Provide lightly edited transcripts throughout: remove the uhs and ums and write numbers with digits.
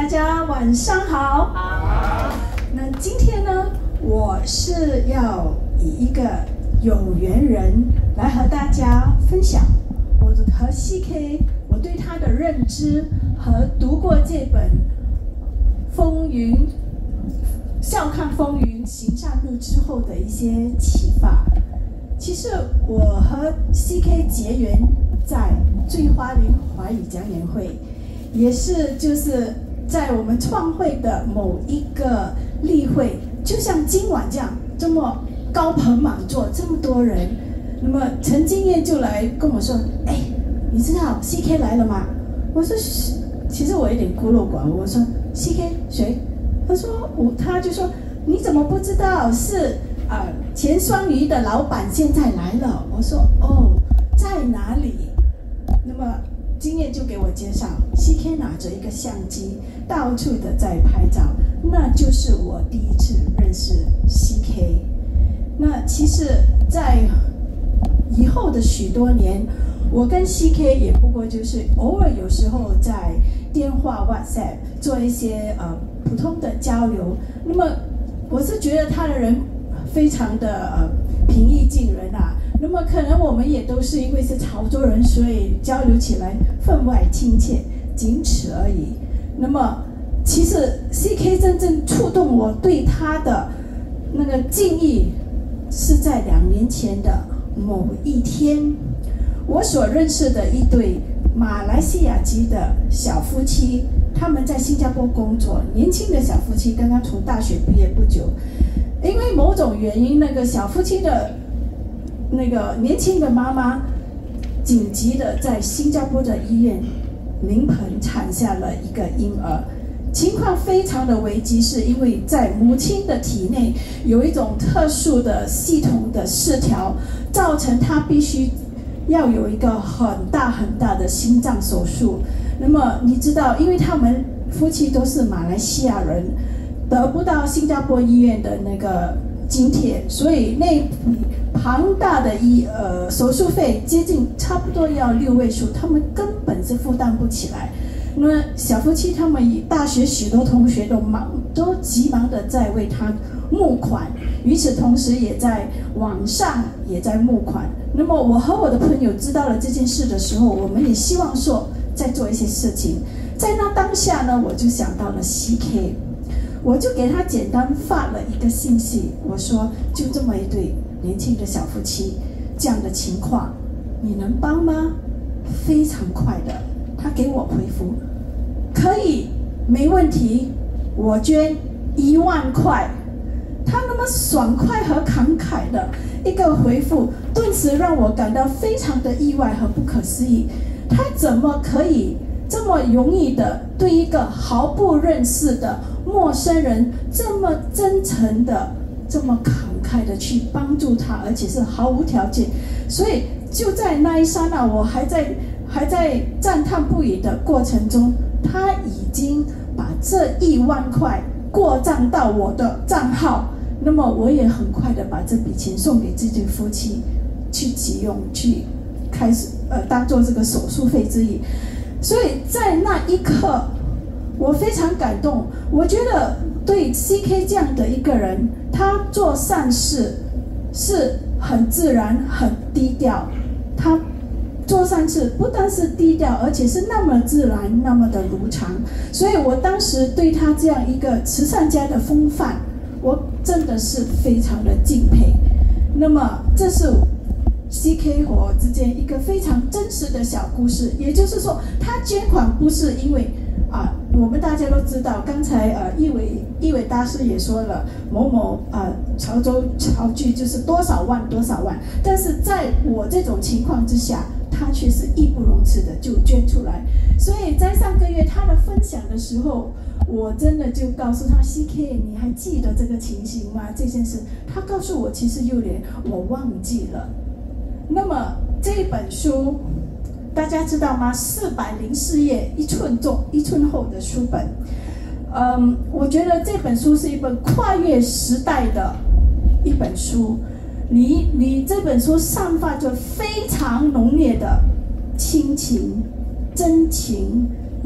大家晚上好。好。那今天呢，我是要以一个有缘人来和大家分享我和 CK 我对他的认知和读过这本《笑看风云行善路》之后的一些启发。其实我和 CK 结缘在醉花林华语讲演会，也是就是在我们创会的某一个例会，就像今晚这样这么高朋满座，这么多人。那么陈金燕就来跟我说：“哎，你知道 CK 来了吗？”我说：“其实我有点孤陋寡闻。”我说 ：“CK 谁？”他就说：“你怎么不知道是前双鱼的老板现在来了？”我说：“哦，在哪里？”那么经验就给我介绍 ，CK 拿着一个相机，到处的在拍照，那就是我第一次认识 CK。那其实，在以后的许多年，我跟 CK 也不过就是偶尔有时候在电话 WhatsApp 做一些普通的交流。那么我是觉得他的人非常的平易近人啊。那么可能我们也都是因为是潮州人，所以交流起来分外亲切，仅此而已。那么其实 CK 真正触动我对他的那个敬意，是在2年前的某一天，我所认识的一对马来西亚籍的小夫妻，他们在新加坡工作，年轻的小夫妻刚刚从大学毕业不久，因为某种原因，那个小夫妻的那个年轻的妈妈紧急的在新加坡的医院临盆产下了一个婴儿，情况非常的危急，是因为在母亲的体内有一种特殊的系统的失调，造成她必须要有一个很大的心脏手术。那么你知道，因为他们夫妻都是马来西亚人，得不到新加坡医院的那个津贴，所以那笔庞大的手术费接近差不多要6位数，他们根本是负担不起来。那么小夫妻他们大学许多同学都急忙的在为他募款，与此同时也在网上也在募款。那么我和我的朋友知道了这件事的时候，我们也希望说再做一些事情。在那当下呢，我就想到了 CK， 我就给他简单发了一个信息，我说就这么一对年轻的小夫妻这样的情况，你能帮吗？非常快的，他给我回复，可以，没问题，我捐1万块。他那么爽快和慷慨的一个回复，顿时让我感到非常的意外和不可思议。他怎么可以这么容易的对一个毫不认识的陌生人，这么真诚的、这么慷慨的去帮助他，而且是毫无条件？所以就在那一刹那，我还在赞叹不已的过程中，他已经把这1万块过账到我的账号。那么我也很快的把这笔钱送给这对夫妻去急用，去开始当做这个手术费之一。所以在那一刻，我非常感动。我觉得对 CK 这样的一个人，他做善事是很自然、很低调。他做善事不但是低调，而且是那么自然、那么的如常。所以我当时对他这样一个慈善家的风范，我真的是非常的敬佩。那么这是 CK 和我之间一个非常真实的小故事。也就是说，他捐款不是因为我们大家都知道，刚才义伟大师也说了，某某潮州潮剧就是多少万，但是在我这种情况之下，他却是义不容辞的就捐出来。所以在上个月他的分享的时候，我真的就告诉他 CK， 你还记得这个情形吗？这件事他告诉我，其实有点我忘记了。那么这本书大家知道吗？404页，1寸重1寸厚的书本。我觉得这本书是一本跨越时代的一本书。你这本书散发着非常浓烈的亲情、真情、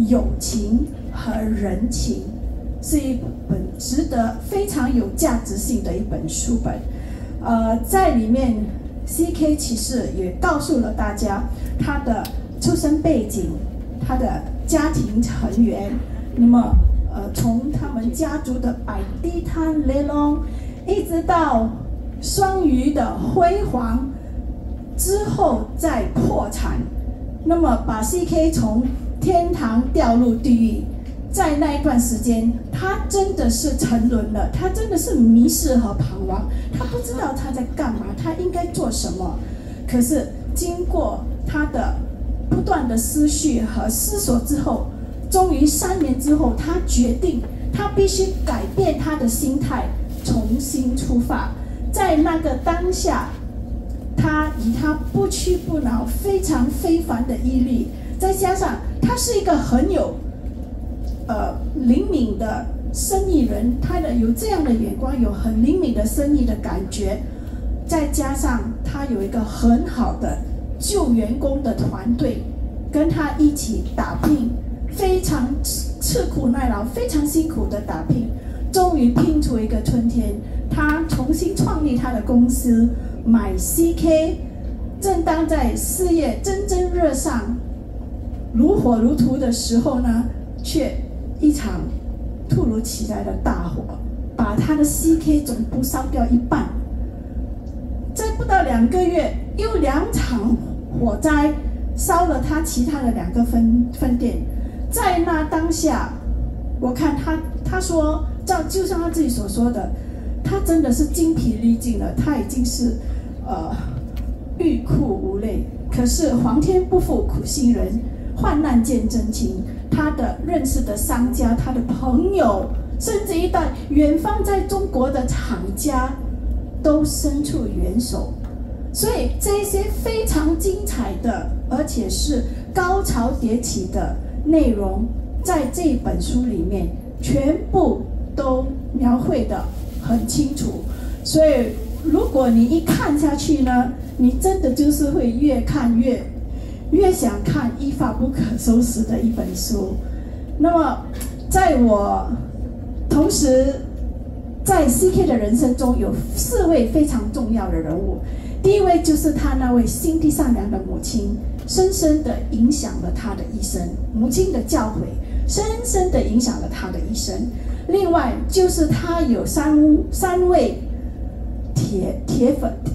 友情和人情，是一本值得非常有价值性的一本书本。在里面 ，CK 骑士也告诉了大家他的出生背景，他的家庭成员。那么，从他们家族的百地滩雷龙，一直到双鱼的辉煌，之后再破产，那么把 CK 从天堂掉入地狱。在那一段时间，他真的是沉沦了，他真的是迷失和彷徨，他不知道他在干嘛，他应该做什么。可是经过他的不断的思绪和思索之后，终于3年之后，他决定他必须改变他的心态，重新出发。在那个当下，他以他不屈不挠、非常非凡的毅力，再加上他是一个很有灵敏的生意人，他有这样的眼光，有很灵敏的生意的感觉，再加上他有一个很好的救员工的团队，跟他一起打拼，非常吃苦耐劳，非常辛苦的打拼，终于拼出一个春天。他重新创立他的公司，买 CK。正当在事业蒸蒸日上、如火如荼的时候呢，却一场突如其来的大火，把他的 CK 总部烧掉一半。在不到2个月，又2场火灾烧了他其他的2个分店。在那当下，我看他说，就像他自己所说的，他真的是精疲力尽了，他已经是欲哭无泪。可是皇天不负苦心人，患难见真情。他的认识的商家、他的朋友，甚至一代远方在中国的厂家，都伸出援手。所以这些非常精彩的，而且是高潮迭起的内容，在这本书里面全部都描绘得很清楚。所以如果你一看下去呢，你真的就是会越看越想看，一发不可收拾的一本书。那么在我同时在 CK 的人生中有4位非常重要的人物。第一位就是他那位心地善良的母亲，深深地影响了他的一生。母亲的教诲深深地影响了他的一生。另外就是他有三位铁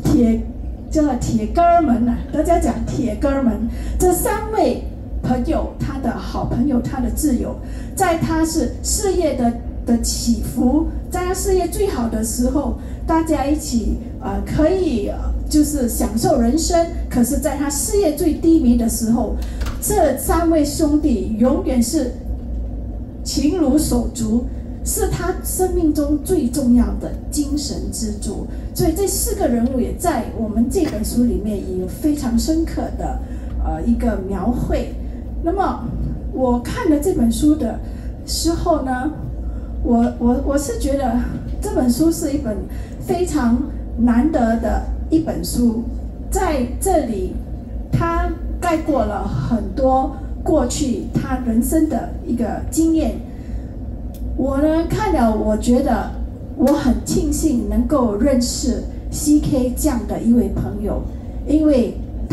哥们啊，大家讲铁哥们，这3位朋友，他的好朋友，他的挚友，在他是事业的起伏，在他事业最好的时候，大家一起可以就是享受人生。可是在他事业最低迷的时候，这3位兄弟永远是情如手足，是他生命中最重要的精神支柱。所以这4个人物也在我们这本书里面也有非常深刻的一个描绘。那么我看了这本书的时候呢，我是觉得这本书是一本非常难得的一本书。在这里他概括了很多过去他人生的一个经验。我呢看了，我觉得我很庆幸能够认识 CK 这样的一位朋友，因为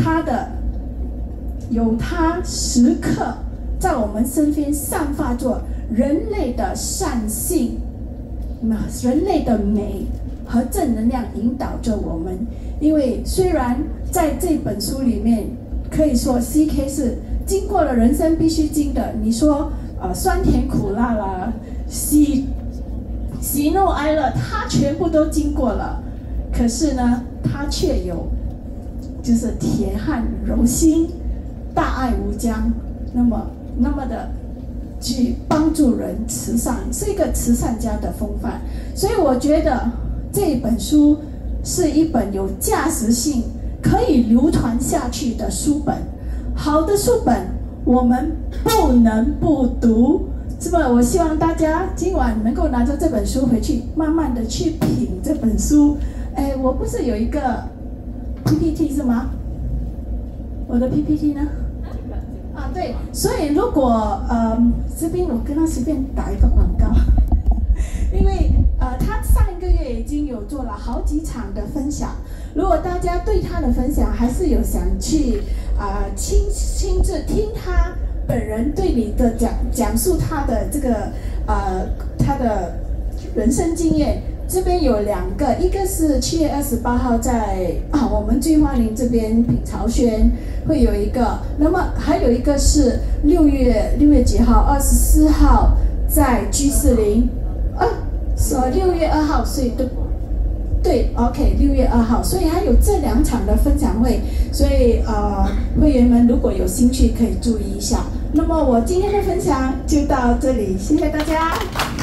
有他时刻在我们身边散发着人类的善性、人类的美和正能量，引导着我们。因为虽然在这本书里面可以说 CK 是经过了人生必须经的，你说酸甜苦辣啦，喜怒哀乐，他全部都经过了。可是呢，他却有就是铁汉柔心、大爱无疆，那么的去帮助人，慈善，是一个慈善家的风范。所以我觉得这本书是一本有价值性、可以流传下去的书本。好的书本我们不能不读，是吧？我希望大家今晚能够拿着这本书回去，慢慢的去品这本书。我不是有一个 PPT 是吗？我的 PPT 呢？ 啊，对，所以如果这边我跟他随便打一个广告，因为他上一个月已经有做了好几场的分享，如果大家对他的分享还是有想去亲自听他本人对你的讲述他的这个他的人生经验。这边有2个，一个是7月28号在我们聚花林这边品潮轩会有一个，那么还有一个是6月几号，24号在G40，说6月2号，所以对 ，OK， 6月2号，所以还有这2场的分享会，所以会员们如果有兴趣可以注意一下。那么我今天的分享就到这里，谢谢大家。